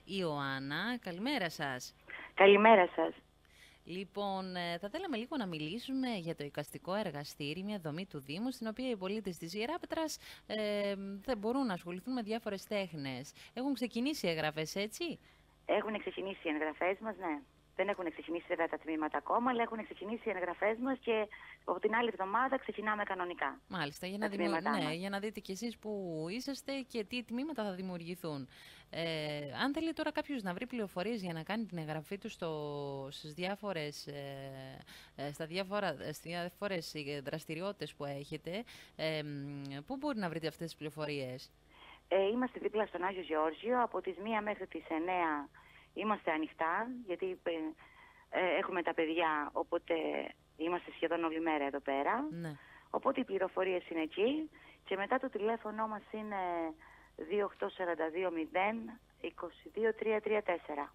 Ιωάννα. Καλημέρα σας. Καλημέρα σας. Λοιπόν, θα θέλαμε λίγο να μιλήσουμε για το εικαστικό εργαστήρι, μια δομή του Δήμου, στην οποία οι πολίτες της Ιεράπετρας δεν μπορούν να ασχοληθούν με διάφορες τέχνες. Έχουν ξεκινήσει οι εγγραφές, έτσι? Έχουν ξεκινήσει οι εγγραφές μας, ναι. Δεν έχουν ξεκινήσει βέβαια τα τμήματα ακόμα, αλλά έχουν ξεκινήσει οι εγγραφές μας και από την άλλη εβδομάδα ξεκινάμε κανονικά. Μάλιστα, για Τα να, τμήματά ναι, μας. για να δείτε κι εσείς που είσαστε και τι τμήματα θα δημιουργηθούν. Αν θέλει τώρα κάποιος να βρει πληροφορίες για να κάνει την εγγραφή του στις διάφορες δραστηριότητες που έχετε, πού μπορεί να βρείτε αυτές τις πληροφορίες? Είμαστε δίπλα στον Άγιο Γεώργιο, από τις 1 μέχρι τις 9 είμαστε ανοιχτά, γιατί έχουμε τα παιδιά, οπότε είμαστε σχεδόν όλη μέρα εδώ πέρα. Ναι. Οπότε οι πληροφορίες είναι εκεί και μετά το τηλέφωνο μας είναι 28420 22334.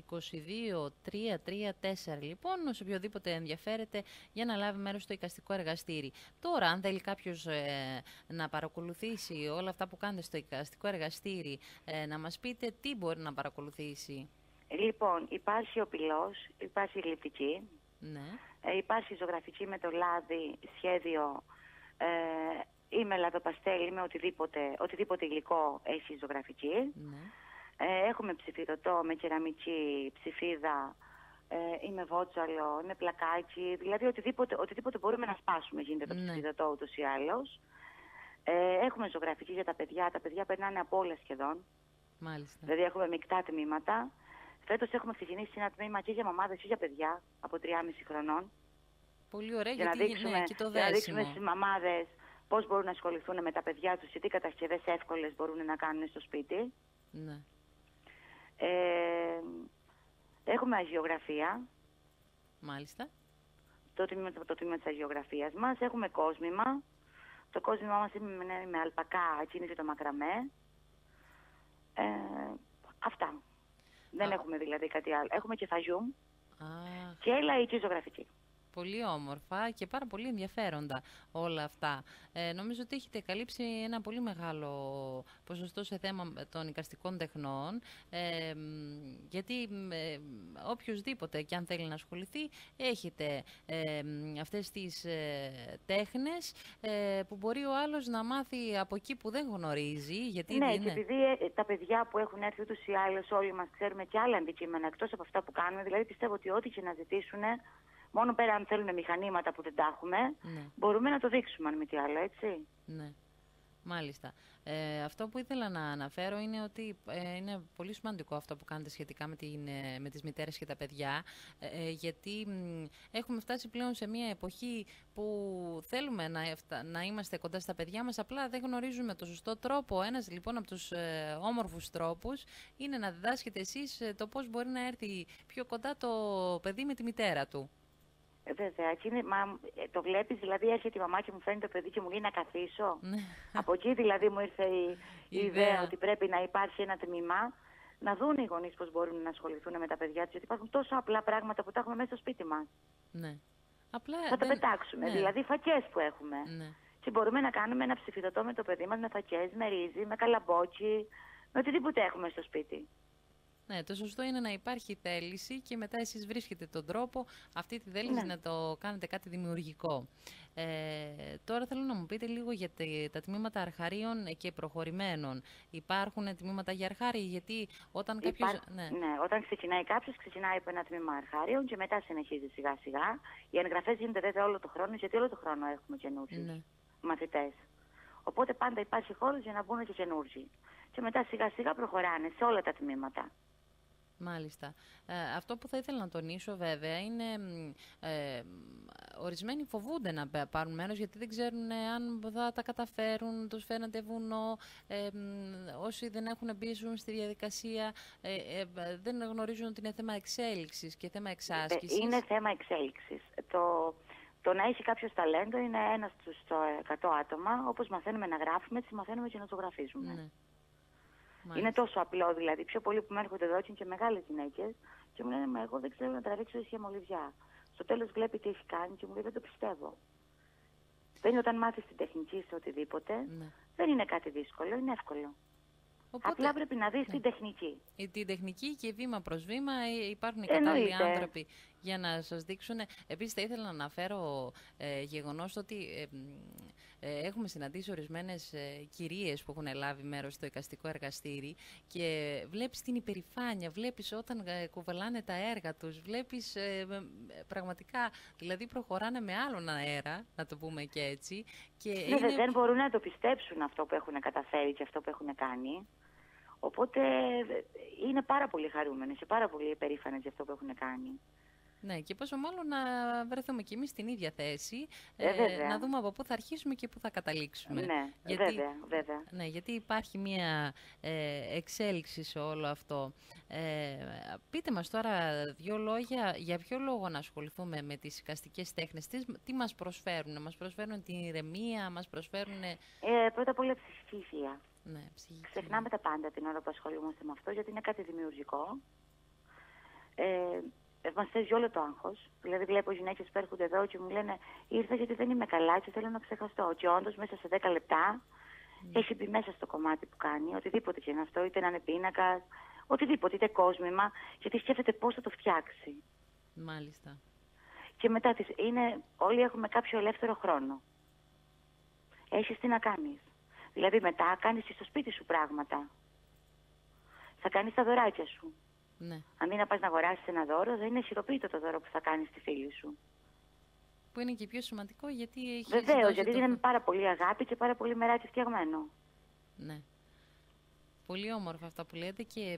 22334 λοιπόν, σε οποιοδήποτε ενδιαφέρεται για να λάβει μέρος στο εικαστικό εργαστήρι. Τώρα, αν θέλει κάποιος να παρακολουθήσει όλα αυτά που κάνετε στο εικαστικό εργαστήρι, να μας πείτε τι μπορεί να παρακολουθήσει. Λοιπόν, υπάρχει ο πυλός, υπάρχει η γλυπτική, Ναι. υπάρχει η ζωγραφική με το λάδι, σχέδιο ή με λαδοπαστέλ ή με οτιδήποτε υλικό έχει ζωγραφική. Ναι. Έχουμε ψηφιδωτό με κεραμική ψηφίδα ή με βότσαλο ή με πλακάκι, δηλαδή οτιδήποτε μπορούμε να σπάσουμε γίνεται το ψηφιδωτό ούτως ή άλλως. Έχουμε ζωγραφική για τα παιδιά περνάνε από όλα σχεδόν. Μάλιστα. Δηλαδή έχουμε μεικτά τμήματα. Φέτος έχουμε ξεκινήσει ένα τμήμα και για μαμάδες και για παιδιά από 3,5 χρονών. Πολύ ωραία, για γιατί να δείξουμε, ναι, και το για να δέσιμο. δείξουμε στις μαμάδες πώς μπορούν να ασχοληθούν με τα παιδιά τους και τι κατασκευές εύκολες μπορούν να κάνουν στο σπίτι. Ναι. Έχουμε αγιογραφία. Μάλιστα. Το τμήμα της αγιογραφίας μας. Έχουμε κόσμημα. Το κόσμημά μας είναι με αλπακά, κίνηση το μακραμέ. Αυτά. Δεν έχουμε δηλαδή κάτι άλλο. Έχουμε και φαγιούμ και λαϊκή ζωγραφική. Πολύ όμορφα και πάρα πολύ ενδιαφέροντα όλα αυτά. Νομίζω ότι έχετε καλύψει ένα πολύ μεγάλο ποσοστό σε θέμα των εικαστικών τεχνών, γιατί οποιοσδήποτε και αν θέλει να ασχοληθεί, έχετε αυτές τις τέχνες που μπορεί ο άλλος να μάθει από εκεί που δεν γνωρίζει. Γιατί ναι, και επειδή τα παιδιά που έχουν έρθει ούτως ή άλλως όλοι μας ξέρουμε και άλλα αντικείμενα εκτός από αυτά που κάνουμε, δηλαδή πιστεύω ότι ό,τι και να ζητήσουν, μόνο πέρα αν θέλουν μηχανήματα που δεν τα έχουμε, μπορούμε να το δείξουμε αν μη τι άλλο, έτσι. Ναι. Μάλιστα. Αυτό που ήθελα να αναφέρω είναι ότι είναι πολύ σημαντικό αυτό που κάνετε σχετικά με τις μητέρες και τα παιδιά, γιατί έχουμε φτάσει πλέον σε μια εποχή που θέλουμε να είμαστε κοντά στα παιδιά μας, απλά δεν γνωρίζουμε το σωστό τρόπο. Ένας λοιπόν από τους όμορφους τρόπους είναι να διδάσκετε εσείς το πώς μπορεί να έρθει πιο κοντά το παιδί με τη μητέρα του. Βέβαια, το βλέπεις, δηλαδή έρχεται η μαμά και μου φέρνει το παιδί και μου λέει να καθίσω. Από εκεί δηλαδή μου ήρθε η ιδέα ότι πρέπει να υπάρχει ένα τμήμα, να δουν οι γονείς πώς μπορούν να ασχοληθούν με τα παιδιά τους, γιατί υπάρχουν τόσο απλά πράγματα που τα έχουμε μέσα στο σπίτι μας. Ναι. Απλά θα τα πετάξουμε, δηλαδή φακές που έχουμε. Ναι. Και μπορούμε να κάνουμε ένα ψηφιδωτό με το παιδί μας, με φακές, με ρύζι, με καλαμπόκι, με οτιδήποτε έχουμε στο σπίτι. Ναι, το σωστό είναι να υπάρχει θέληση και μετά εσείς βρίσκετε τον τρόπο αυτή τη θέληση να το κάνετε κάτι δημιουργικό. Τώρα θέλω να μου πείτε λίγο για τα τμήματα αρχαρίων και προχωρημένων. Υπάρχουν τμήματα για αρχάριοι, γιατί όταν κάποιος... Ναι, όταν ξεκινάει κάποιος, ξεκινάει από ένα τμήμα αρχάριων και μετά συνεχίζει σιγά σιγά. Οι εγγραφές γίνονται βέβαια όλο το χρόνο, γιατί όλο το χρόνο έχουμε καινούργιους μαθητές. Οπότε πάντα υπάρχει χώρος για να μπουν και καινούργιοι. Και μετά σιγά σιγά προχωράνε σε όλα τα τμήματα. Μάλιστα. Αυτό που θα ήθελα να τονίσω βέβαια είναι ορισμένοι φοβούνται να πάρουν μέρος γιατί δεν ξέρουν αν θα τα καταφέρουν, τους φαίνεται βουνό, όσοι δεν έχουν μπει στη διαδικασία δεν γνωρίζουν ότι είναι θέμα εξέλιξης και θέμα εξάσκησης. Είναι θέμα εξέλιξης. Το να έχει κάποιος ταλέντο είναι ένας στους 100 άτομα, όπως μαθαίνουμε να γράφουμε, έτσι μαθαίνουμε και να ζωγραφίζουμε. Ναι. Είναι τόσο απλό δηλαδή. Πιο πολλοί που με έρχονται εδώ και μεγάλες γυναίκες και μου λένε μα εγώ δεν ξέρω να τραβήξω ίσια μολυβιά. Στο τέλος βλέπει τι έχει κάνει και μου λέει δεν το πιστεύω. Δεν είναι όταν μάθεις την τεχνική σε οτιδήποτε, δεν είναι κάτι δύσκολο, είναι εύκολο. Οπότε, απλά πρέπει να δεις την τεχνική. Την τεχνική και βήμα προς βήμα υπάρχουν οι κατάλληλοι άνθρωποι για να σας δείξουν. Επίσης θα ήθελα να αναφέρω γεγονός ότι έχουμε συναντήσει ορισμένες κυρίες που έχουν λάβει μέρος στο εικαστικό εργαστήρι και βλέπεις την υπερηφάνεια, βλέπεις όταν κουβαλάνε τα έργα τους, βλέπεις πραγματικά, δηλαδή προχωράνε με άλλον αέρα, να το πούμε και έτσι. Και δεν μπορούν να το πιστέψουν αυτό που έχουν καταφέρει και αυτό που έχουν κάνει. Οπότε είναι πάρα πολύ χαρούμενες και πάρα πολύ υπερήφανες για αυτό που έχουν κάνει. Ναι, και πόσο μάλλον να βρεθούμε κι εμείς στην ίδια θέση, βέβαια. να δούμε από πού θα αρχίσουμε και πού θα καταλήξουμε. Ναι, βέβαια. Ναι, γιατί υπάρχει μία εξέλιξη σε όλο αυτό. Πείτε μας τώρα 2 λόγια, για ποιο λόγο να ασχοληθούμε με τις εικαστικές τέχνες, τι μας προσφέρουν, μας προσφέρουν την ηρεμία, μας προσφέρουν... Πρώτα απ' όλα ψυχική υγεία. Ναι, ψυχική. Ξεχνάμε τα πάντα την ώρα που ασχολούμαστε με αυτό, γιατί είναι κάτι δημιουργικό. Μας θέσει όλο το άγχος. Δηλαδή, βλέπω γυναίκες που έρχονται εδώ και μου λένε: ήρθα γιατί δεν είμαι καλά και θέλω να ξεχαστώ. Και όντως, μέσα σε 10 λεπτά έχει μπει μέσα στο κομμάτι που κάνει, οτιδήποτε και είναι αυτό, είτε να είναι πίνακας, οτιδήποτε, είτε κόσμημα, γιατί σκέφτεται πώς θα το φτιάξει. Μάλιστα. Και μετά όλοι έχουμε κάποιο ελεύθερο χρόνο. Έχεις τι να κάνεις. Δηλαδή, μετά κάνεις και στο σπίτι σου πράγματα. Θα κάνεις τα δωράκια σου. Ναι. Αντί να πας να αγοράσεις ένα δώρο, θα είναι χειροποίητο το δώρο που θα κάνεις στη φίλη σου. Που είναι και πιο σημαντικό γιατί έχει. Βεβαίως, γιατί είναι με πάρα πολύ αγάπη και πάρα πολύ μεράκι φτιαγμένο. Ναι. Πολύ όμορφα αυτά που λέτε και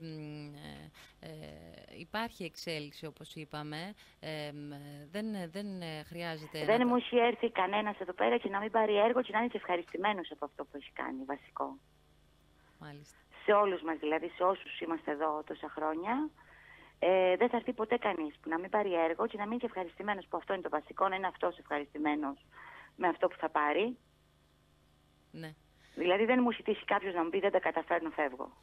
υπάρχει εξέλιξη όπως είπαμε. Δεν χρειάζεται... Δεν μου έχει έρθει κανένας εδώ πέρα και να μην πάρει έργο και να είναι και ευχαριστημένος από αυτό που έχει κάνει, βασικό. Μάλιστα. Σε όλους μας δηλαδή, σε όσους είμαστε εδώ τόσα χρόνια, δεν θα έρθει ποτέ κανείς που να μην πάρει έργο και να μην είναι και ευχαριστημένος, που αυτό είναι το βασικό, να είναι αυτός ευχαριστημένος με αυτό που θα πάρει. Ναι. Δηλαδή δεν μου έχει τύχει κάποιος να μου πει δεν τα καταφέρνω, φεύγω.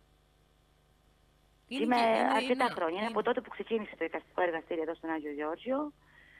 Είμαι αρκετά χρόνια, είναι από τότε που ξεκίνησε το εικαστικό εργαστήριο εδώ στον Άγιο Γεώργιο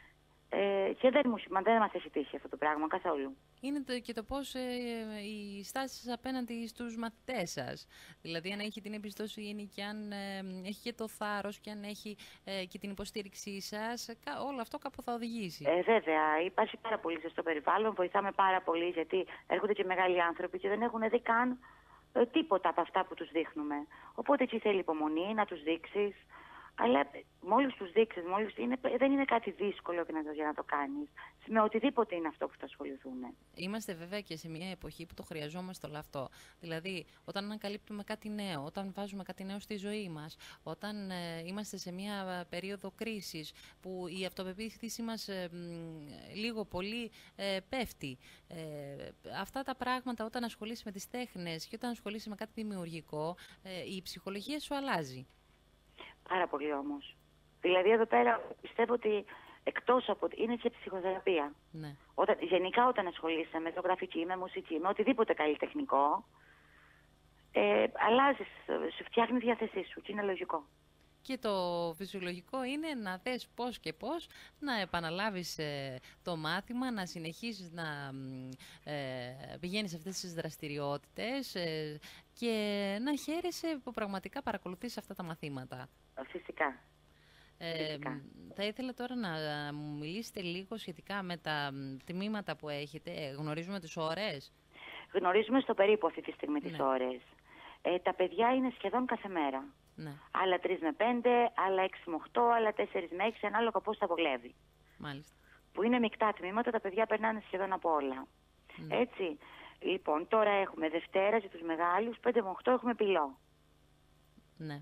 και δεν μας έχει τύχει αυτό το πράγμα καθόλου. Είναι και το πώς η στάση σας απέναντι στους μαθητές σας. Δηλαδή αν έχει την εμπιστοσύνη και αν έχει και το θάρρος και αν έχει και την υποστήριξή σας, όλο αυτό κάπου θα οδηγήσει. Βέβαια, υπάρχει πάρα πολύ ζεστό περιβάλλον, βοηθάμε πάρα πολύ γιατί έρχονται και μεγάλοι άνθρωποι και δεν έχουν δει καν τίποτα από αυτά που τους δείχνουμε. Οπότε εκεί θέλει υπομονή, να τους δείξεις. Αλλά μόλις τους δείξεις, δεν είναι κάτι δύσκολο για να το κάνεις. Με οτιδήποτε είναι αυτό που θα ασχοληθούν. Είμαστε βέβαια και σε μια εποχή που το χρειαζόμαστε όλο αυτό. Δηλαδή, όταν ανακαλύπτουμε κάτι νέο, όταν βάζουμε κάτι νέο στη ζωή μας, όταν είμαστε σε μια περίοδο κρίσης που η αυτοπεποίθησή μας λίγο πολύ πέφτει. Αυτά τα πράγματα όταν ασχολείσαι με τις τέχνες και όταν ασχολείσαι με κάτι δημιουργικό, η ψυχολογία σου αλλάζει. Πάρα πολύ όμως. Δηλαδή εδώ πέρα πιστεύω ότι εκτός από... είναι και ψυχοθεραπεία. Ναι. Γενικά όταν ασχολείσαι με ζωγραφική, με μουσική, με οτιδήποτε καλλιτεχνικό, αλλάζεις, σου φτιάχνει διάθεσή σου και είναι λογικό. Και το φυσιολογικό είναι να δες πώς και πώς να επαναλάβεις το μάθημα, να συνεχίσεις να πηγαίνεις σε αυτές τις δραστηριότητες και να χαίρεσαι που πραγματικά παρακολουθείς αυτά τα μαθήματα. Φυσικά. Θα ήθελα τώρα να μου μιλήσετε λίγο σχετικά με τα τμήματα που έχετε. Γνωρίζουμε τις ώρες. Γνωρίζουμε στο περίπου αυτή τη στιγμή τις ώρες. Τα παιδιά είναι σχεδόν κάθε μέρα. Ναι. Άλλα 3 με 5, άλλα 6 με 8, άλλα 4 με 6, ανάλογα πώς τα βολεύει. Μάλιστα. Που είναι μεικτά τμήματα, τα παιδιά περνάνε σχεδόν από όλα. Ναι. Έτσι. Λοιπόν, τώρα έχουμε Δευτέρα για τους μεγάλους, 5 με 8 έχουμε πυλό. Ναι.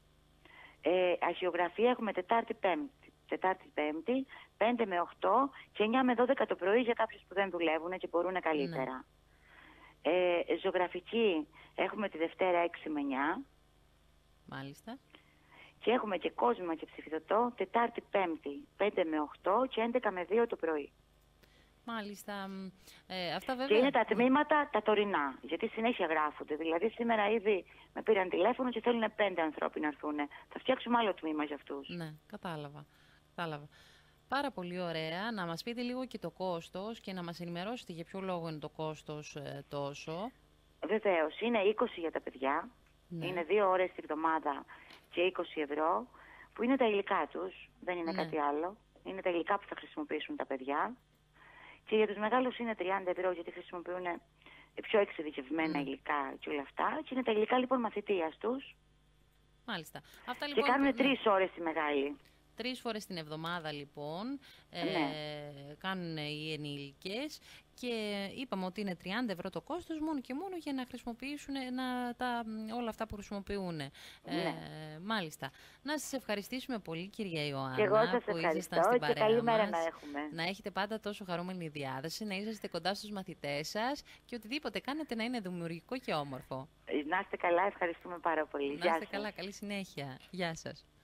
Αγιογραφία έχουμε Τετάρτη Πέμπτη, 5 με 8 και 9 με 12 το πρωί για κάποιους που δεν δουλεύουν και μπορούν καλύτερα. Ναι. Ζωγραφική έχουμε τη Δευτέρα 6 με 9. Μάλιστα. Και έχουμε και κόσμημα και ψηφιδωτό Τετάρτη Πέμπτη, 5 με 8 και 11 με 2 το πρωί. Μάλιστα. Αυτά βέβαια... Και είναι τα τμήματα τα τωρινά, γιατί συνέχεια γράφονται. Δηλαδή σήμερα ήδη με πήραν τηλέφωνο και θέλουν 5 ανθρώποι να έρθουν. Θα φτιάξουμε άλλο τμήμα για αυτούς. Ναι, κατάλαβα. Πάρα πολύ ωραία. Να μας πείτε λίγο και το κόστος και να μας ενημερώσετε για ποιο λόγο είναι το κόστος τόσο. Βεβαίως, είναι 20 για τα παιδιά, Ναι. είναι 2 ώρες τη βδομάδα και 20 ευρώ, που είναι τα υλικά τους, δεν είναι κάτι άλλο. Είναι τα υλικά που θα χρησιμοποιήσουν τα παιδιά. Και για τους μεγάλους είναι 30 ευρώ, γιατί χρησιμοποιούν πιο εξειδικευμένα υλικά και όλα αυτά. Και είναι τα υλικά λοιπόν μαθητείας τους. Μάλιστα. Αυτά, Και λοιπόν, κάνουν 3 ώρες τη μεγάλη. 3 φορές την εβδομάδα λοιπόν κάνουν οι ενήλικες και είπαμε ότι είναι 30 ευρώ το κόστος μόνο και μόνο για να χρησιμοποιήσουν όλα αυτά που χρησιμοποιούν. Μάλιστα. Να σας ευχαριστήσουμε πολύ, κυρία Ιωάννα, και εγώ σας που ευχαριστώ ήσασταν στην και παρέα καλή μέρα μας. να έχουμε. Να έχετε πάντα τόσο χαρούμενη διάθεση, να είσαστε κοντά στους μαθητές σας και οτιδήποτε κάνετε να είναι δημιουργικό και όμορφο. Να είστε καλά, ευχαριστούμε πάρα πολύ. Να είστε καλά, καλή συνέχεια. Γεια σας.